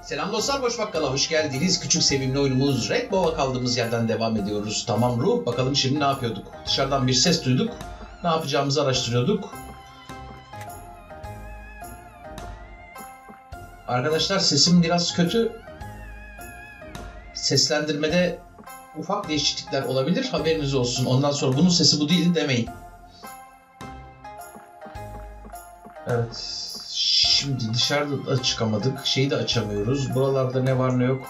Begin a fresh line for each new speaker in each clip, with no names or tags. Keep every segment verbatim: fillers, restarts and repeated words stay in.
Selam dostlar, Boş Bakkal'a hoş geldiniz. Küçük sevimli oyunumuz Red Bow'a kaldığımız yerden devam ediyoruz. Tamam Ruh, bakalım şimdi ne yapıyorduk? Dışarıdan bir ses duyduk. Ne yapacağımızı araştırıyorduk. Arkadaşlar sesim biraz kötü. Seslendirmede ufak değişiklikler olabilir. Haberiniz olsun. Ondan sonra bunun sesi bu değildi demeyin. Evet. Şimdi dışarıda da çıkamadık. Şeyi de açamıyoruz. Buralarda ne var ne yok.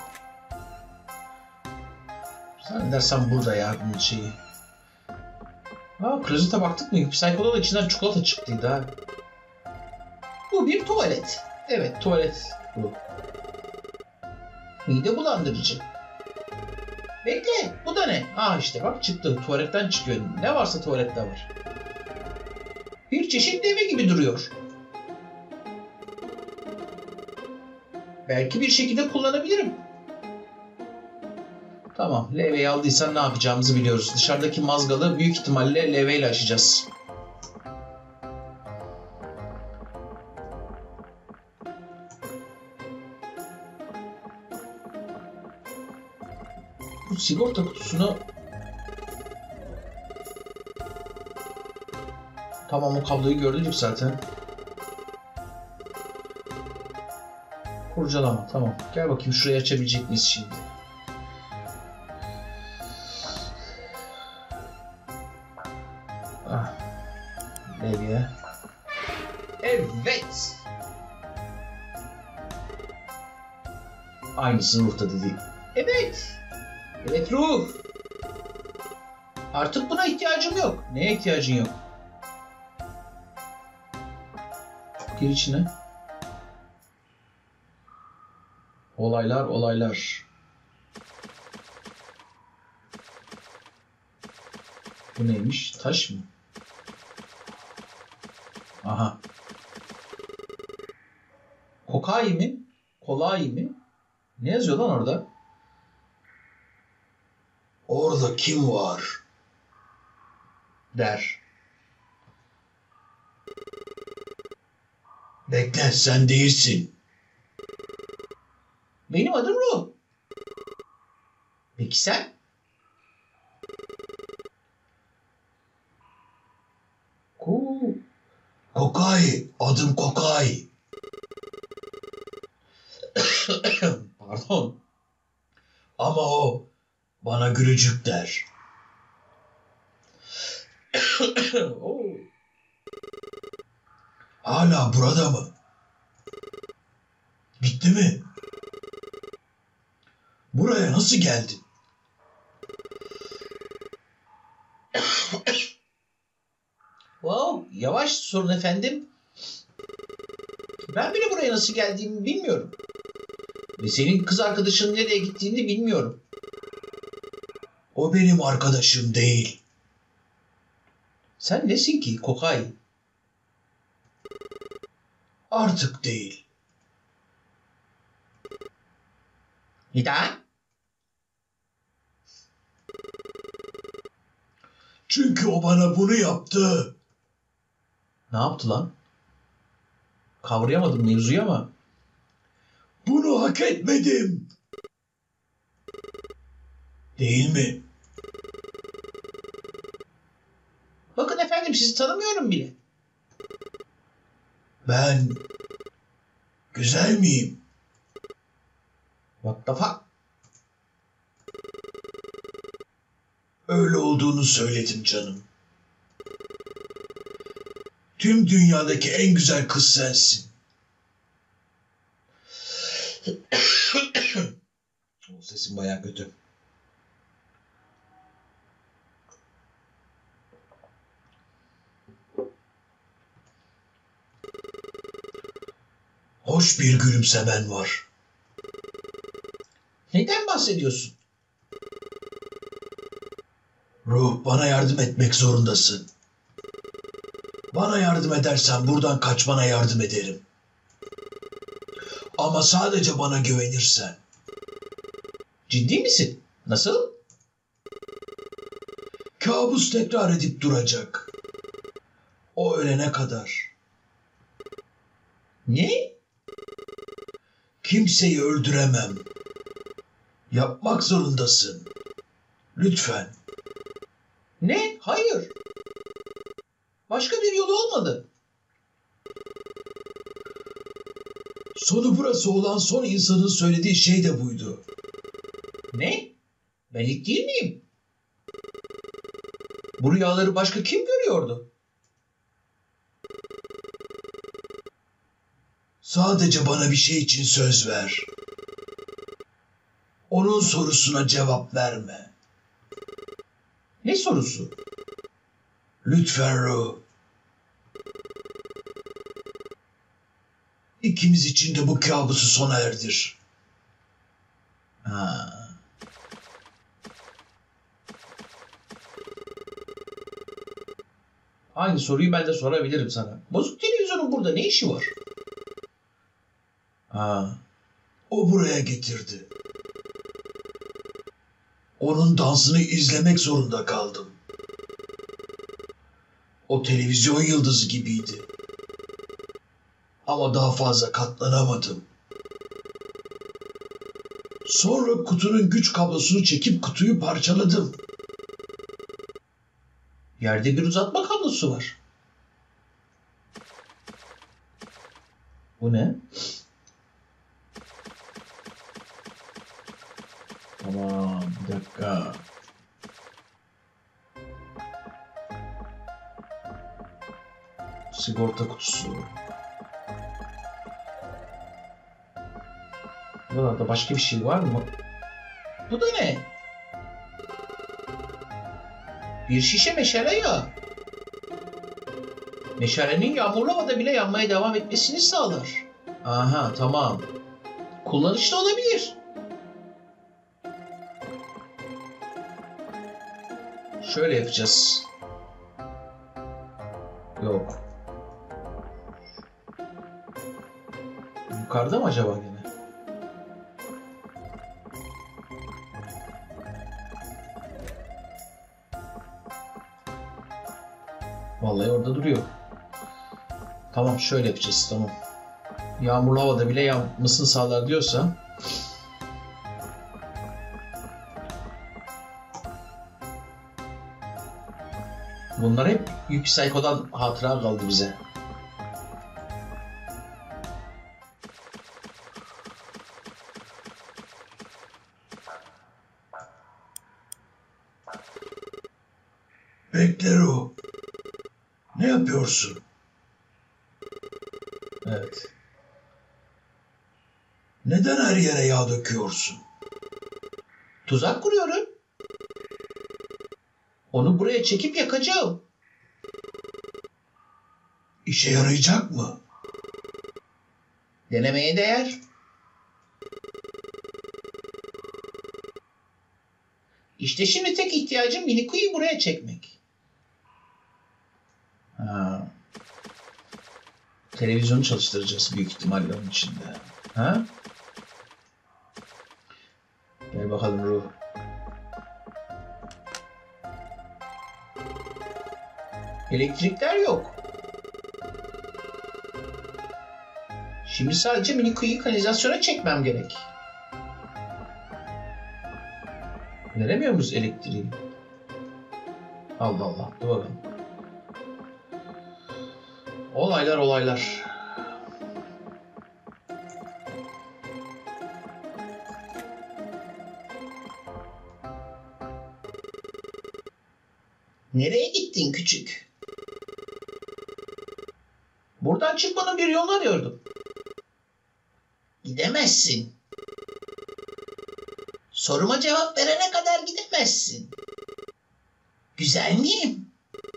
Zannedersem burada ya bunun şeyi. Aa, klozete baktık mı? Psycho'da da içinden çikolata çıktıydı ha. Bu bir tuvalet. Evet, tuvalet bu. Mide bulandırıcı. Bekle, bu da ne? Aa işte bak çıktı. Tuvaletten çıkıyor. Ne varsa tuvalette var. Bir çeşit deve gibi duruyor. Belki bir şekilde kullanabilirim. Tamam, levyeyi aldıysan ne yapacağımızı biliyoruz. Dışarıdaki mazgalı büyük ihtimalle levyeyle açacağız. Bu sigorta kutusunu... Tamam, o kabloyu gördük zaten. Kurcalama, tamam. Gel bakayım şurayı açabilecek miyiz şimdi? Ah. Levye. Evet. Aynısını Ruh'ta dedi. Evet. Evet Ruh. Artık buna ihtiyacım yok. Neye ihtiyacın yok? Gir içine. Olaylar olaylar. Bu neymiş? Taş mı? Aha. Kokai mi? Kolay mi? Ne yazıyor lan orada? Orada kim var? Der. Bekle, sen değilsin. Benim adım Ruh. Peki sen? Ko Kokai. Adım Kokai. Pardon. Ama o bana gülücük der. Oh. Hala burada mı? Gitti mi? Buraya nasıl geldin? Wow, yavaş sorun efendim. Ben bile buraya nasıl geldiğimi bilmiyorum. Ve senin kız arkadaşının nereye gittiğini bilmiyorum. O benim arkadaşım değil. Sen nesin ki Kokai? Artık değil. Neden? Çünkü o bana bunu yaptı. Ne yaptı lan? Kavrayamadım mevzuyu ama. Bunu hak etmedim. Değil mi? Bakın efendim, sizi tanımıyorum bile. Ben güzel miyim? What the fuck? Öyle olduğunu söyledim canım. Tüm dünyadaki en güzel kız sensin. O sesim bayağı kötü. Hoş bir gülümsemen var. Neden bahsediyorsun? Ruh, bana yardım etmek zorundasın. Bana yardım edersen buradan kaçmana yardım ederim. Ama sadece bana güvenirsen. Ciddi misin? Nasıl? Kabus tekrar edip duracak. O ölene kadar. Ne?
Kimseyi öldüremem. Yapmak zorundasın. Lütfen.
Ne? Hayır. Başka bir yolu olmadı.
Sonu burası olan son insanın söylediği şey de buydu.
Ne? Ben ilk değil miyim? Bu rüyaları başka kim görüyordu?
Sadece bana bir şey için söz ver. Onun sorusuna cevap verme.
Ne sorusu?
Lütfen Ru. İkimiz için de bu kabusu sona erdir.
Ha. Aynı soruyu ben de sorabilirim sana. Bozuk televizyonun burada ne işi var? Ha.
O buraya getirdi. Onun dansını izlemek zorunda kaldım. O televizyon yıldızı gibiydi. Ama daha fazla katlanamadım. Sonra kutunun güç kablosunu çekip kutuyu parçaladım.
Yerde bir uzatma kablosu var. Bu ne? Tamam, bir dakika. Sigorta kutusu. Buralarda başka bir şey var mı? Bu da ne? Bir şişe meşale yağı. Meşalenin yağmurlu havada bile yanmaya devam etmesini sağlar. Aha, tamam. Kullanışlı olabilir. Şöyle yapacağız. Yok. Yukarıda mı acaba yine? Vallahi orada duruyor. Tamam, şöyle yapacağız, tamam. Yağmurlu havada bile yanmasını sağlar diyorsa. Bunlar hep Yuki Psycho'dan hatıra kaldı bize.
Bekle Ru. Ne yapıyorsun?
Evet.
Neden her yere yağ döküyorsun?
Tuzak kuruyorum. Onu buraya çekip yakacağım.
İşe yarayacak mı?
Denemeye değer. İşte şimdi tek ihtiyacım Miniku'yu buraya çekmek. Ha. Televizyonu çalıştıracağız büyük ihtimalle onun içinde. Ha? Gel bakalım Ruh. Elektrikler yok. Şimdi sadece Miniku'yu kanalizasyona çekmem gerek. Veremiyor muyuz elektriği? Allah Allah. Dur bakalım. Olaylar olaylar. Nereye gittin küçük? Buradan çıkmanın bir yolunu arıyordum. Gidemezsin. Soruma cevap verene kadar gidemezsin. Güzel miyim?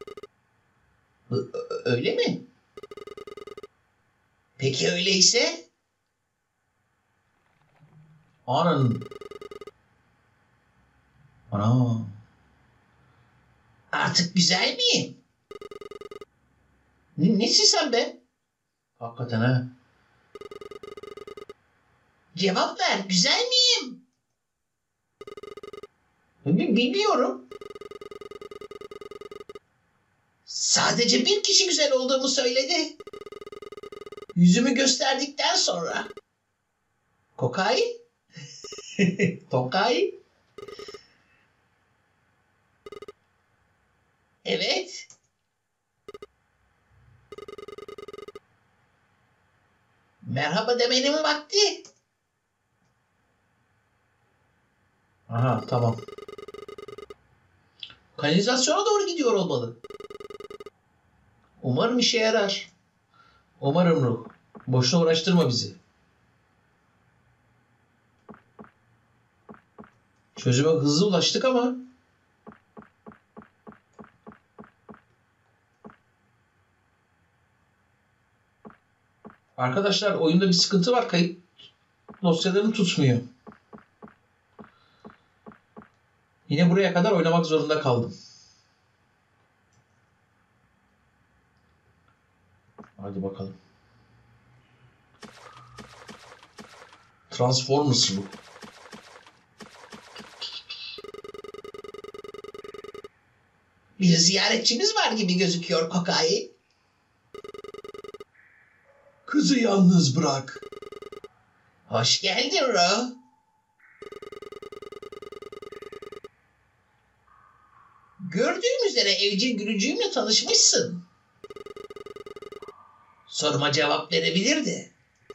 Ö- öyle mi? Peki öyleyse? Anın. Ana. Artık güzel miyim? Ne, nesin sen be? Hakikaten ha. Cevap ver, güzel miyim? Bilmiyorum. Sadece bir kişi güzel olduğumu söyledi. Yüzümü gösterdikten sonra. Tokay? Tokay? Evet. Merhaba demenin vakti. Aha, tamam. Kanalizasyona doğru gidiyor olmalı. Umarım işe yarar. Umarım Ruh. Boşuna uğraştırma bizi. Çözüme hızlı ulaştık ama arkadaşlar, oyunda bir sıkıntı var. Kayıt dosyalarını tutmuyor. Yine buraya kadar oynamak zorunda kaldım. Hadi bakalım. Transformers bu. Bir ziyaretçimiz var gibi gözüküyor Kokai.
Kızı yalnız bırak.
Hoş geldin Ro. Gördüğüm üzere evcil gülücüğümle tanışmışsın. Soruma cevap verebilirdi.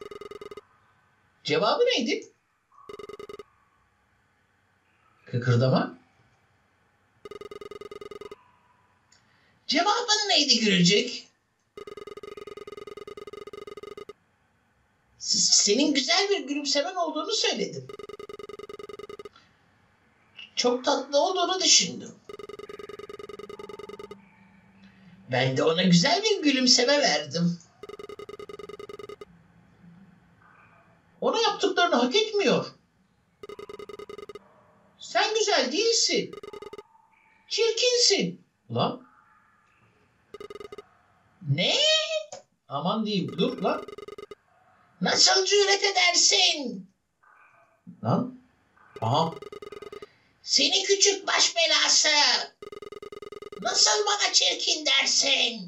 Cevabı neydi? Kıkırdama. Cevabın neydi gülücük? Senin güzel bir gülümsemen olduğunu söyledim. Çok tatlı olduğunu düşündüm. Ben de ona güzel bir gülümseme verdim. Ona yaptıklarını hak etmiyor. Sen güzel değilsin. Çirkinsin. Ulan. Ne? Aman diyeyim, dur lan. Nasıl cüret edersin? Lan. Aha. Seni küçük baş belası. Nasıl bana çirkin dersin?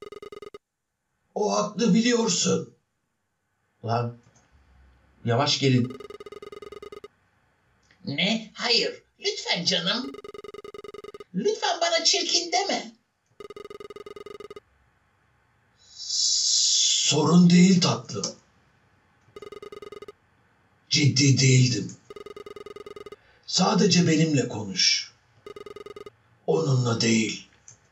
O haklı, biliyorsun.
Lan. Yavaş gelin. Ne? Hayır. Lütfen canım. Lütfen bana çirkin deme.
Sorun değil tatlım. Ciddi değildim. Sadece benimle konuş. Onunla değil.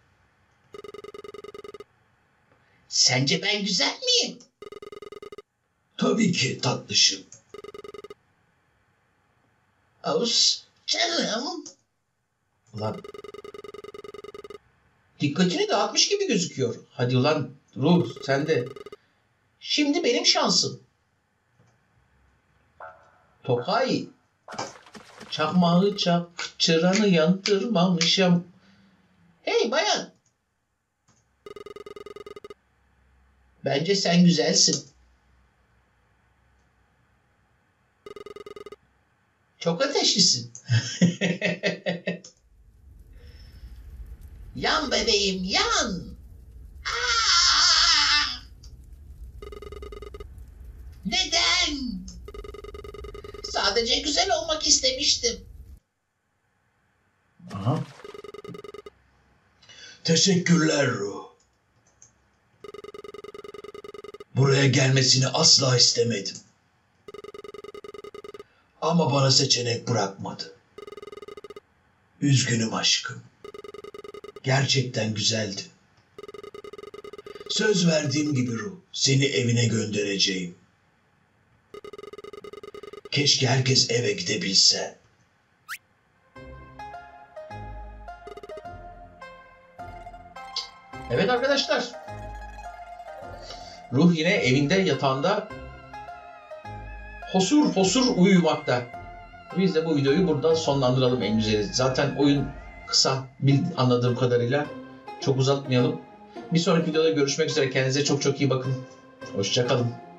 Sence ben güzel miyim?
Tabii ki tatlışım.
Aus canım. Ulan. Dikkatini dağıtmış gibi gözüküyor. Hadi ulan Ruh, sen de. Şimdi benim şansım. Tokay. Çakmağı çak, çıranı yandırmamışım. Hey bayan. Bence sen güzelsin. Çok ateşlisin. Yan bebeğim, yan. Aa! Neden? Sadece güzel olmak istemiştim. Aha.
Teşekkürler Ruh. Buraya gelmesini asla istemedim. Ama bana seçenek bırakmadı. Üzgünüm aşkım. Gerçekten güzeldi. Söz verdiğim gibi Ruh, seni evine göndereceğim. Keşke herkes eve gidebilse.
Evet arkadaşlar. Ruh yine evinde yatağında hosur hosur uyumakta. Biz de bu videoyu burada sonlandıralım en güzeli. Zaten oyun kısa, anladığım kadarıyla. Çok uzatmayalım. Bir sonraki videoda görüşmek üzere. Kendinize çok çok iyi bakın. Hoşça kalın.